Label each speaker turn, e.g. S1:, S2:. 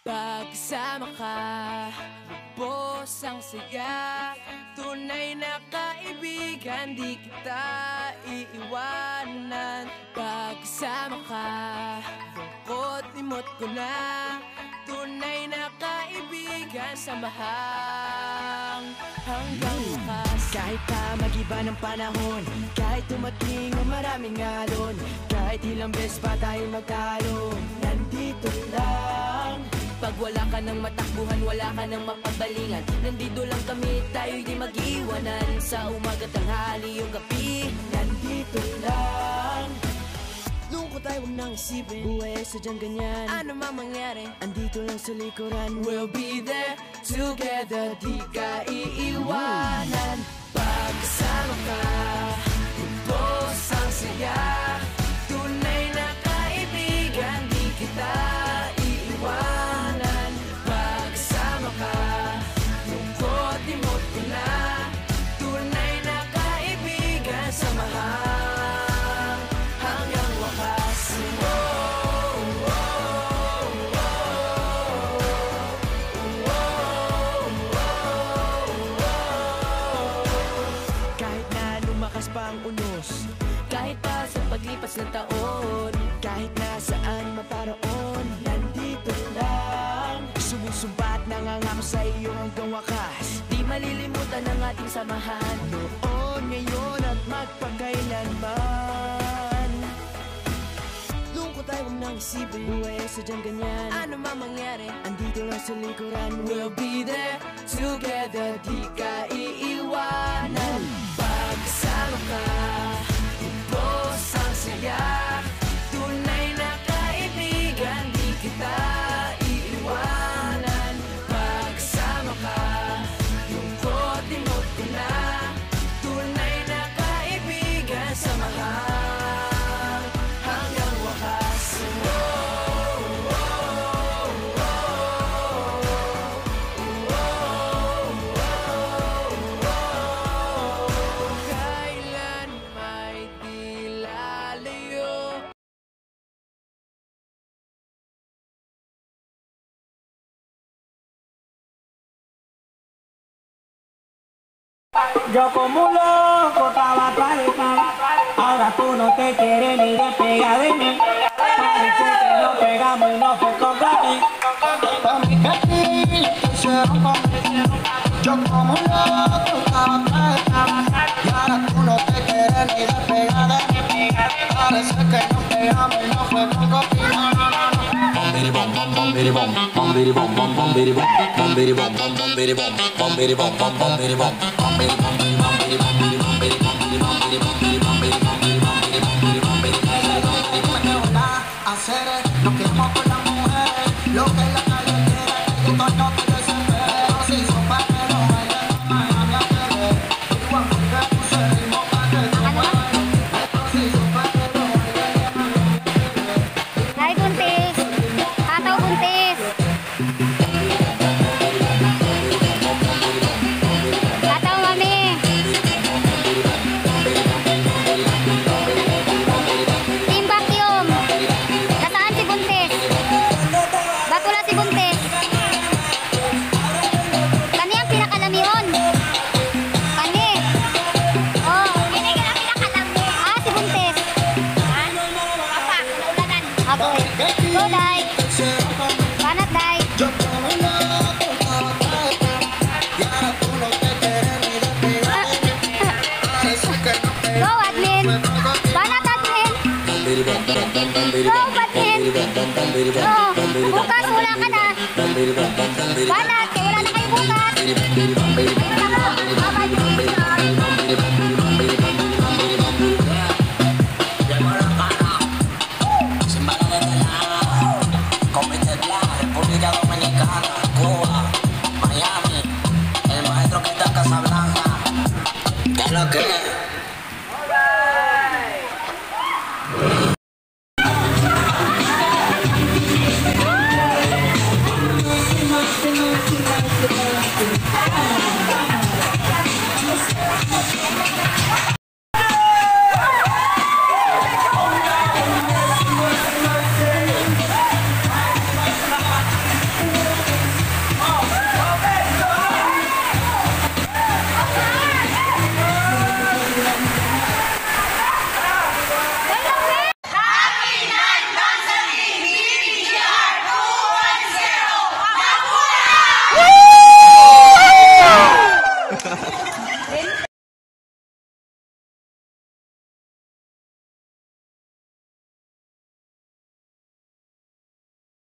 S1: Pagkasama ka, lubos ang saya. Tunay na kaibigan, di kita iiwanan. Pagkasama ka, lungkot limot ko na. Tunay na kaibigan, samahang hanggang wakas.
S2: Kahit pa mag-iba ng panahon, kahit tumating ang maraming alon, kahit ilang beses pa tayo magtalo, nandito lang.
S1: Pag wala ka ng matakbuhan, wala ka ng mapagbalingan, nandito lang kami, tayo'y di mag-iwanan. Sa umaga, tanghali, o gabi,
S2: nandito lang. Lungkot ay huwag nang isipin, buhay ay sadyang ganyan.
S1: ano man mangyari,
S2: andito lang sa likuran.
S1: we'll be there together, di ka iiwanan. Pagkasama ka, lubos ang saya. Tunay na kaibigan, di kita iiwanan. Pagkasama ka, lungkot limot ko na. Tunay na kaibigan, samahang hanggang wakas.
S2: Kahit na lumakas pa ang unos,
S1: Kahit pa sa paglipas ng taon,
S2: kahit nasaan maparoon, nandito lang. Sumusumpa at nangangako sa iyo hanggang wakas.
S1: di malilimutan ang ating samahan.
S2: Noon, ngayon at magpakailanman. Lungkot ay huwag nang isipin, buhay ay sadyang ganyan.
S1: Ano man mangyari,
S2: andito lang sa likuran.
S1: we'll be there together, di ka iiwanan. Pagkasama ka, lubos ang saya. Tunay na kaibigan, di kita iiwanan. Pagkasama ka, lungkot limot ko na. Tunay na kaibigan, samahang hanggang wakas. Kailan may di lalayo.
S3: Yo como loco estaba atrás de ti, ahora tú no te quieres ni despegar de mí. Parece que nos pegamos y no fue con Gaby. Pa' mi cariño te hicieron conmigo. Yo como loco estaba atrás de ti, y ahora tú no te quieres ni despegar de mí. Parece que nos pegamos y no fue con Gaby.
S4: Bombiri bom bom bombiri bom bombiri bom bom bombiri bom bombiri bom bom bombiri bom bombiri bom bom bombiri bom bombiri bombiri bombiri bombiri bombiri bombiri bombiri bombiri bombiri bombiri bombiri bombiri bombiri
S3: hacer lo que amo con las mujeres, lo que la calle quiere, que yo no te desespere. Si son pa' que no bailen, Miami a querer. Igual que puse el ritmo pa' que tú bailes. Si son pa' que no bailen, Miami a querer.
S5: Ay, buntis. Kataw, buntis. Kataw, mami. Team vacuum. Nasaan si buntis? Batula si buntis. Kani ang pinakalamion. Kani. Oh, kini ang pinakalami. Ah, si buntis. Papa, naulanan. Okay. Go, Day. Banat, Day.
S3: Yo como loco estaba atrás de ti, y ahora tú no te quieres ni despegar de mí. Parece que nos
S5: Go,
S3: pegamos
S5: admin. Banat, admin.
S4: bombiri bom bom bom bombiri
S5: Go,
S4: bom
S5: admin.
S4: bombiri bom bom bombiri bom
S5: Oh,
S4: bombiri bom
S5: bukas wala ka na.
S4: bombiri bom bom bombiri bom
S5: Banat, kaya wala na kayo bukas.
S4: bombiri bombiri bombiri
S5: Ayun na nga. Babay.